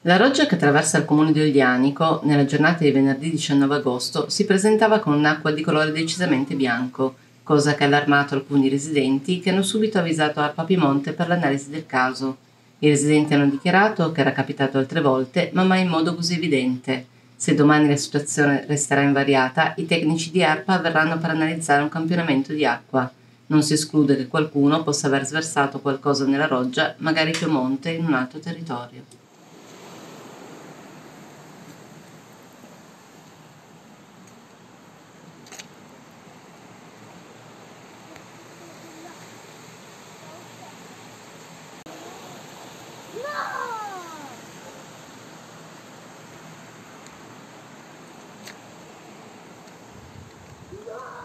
La roggia che attraversa il comune di Oglianico, nella giornata di venerdì 19 agosto, si presentava con un'acqua di colore decisamente bianco, cosa che ha allarmato alcuni residenti che hanno subito avvisato ARPA Piemonte per l'analisi del caso. I residenti hanno dichiarato che era capitato altre volte, ma mai in modo così evidente. Se domani la situazione resterà invariata, i tecnici di ARPA verranno per analizzare un campionamento di acqua. Non si esclude che qualcuno possa aver sversato qualcosa nella roggia, magari più a monte in un altro territorio. No!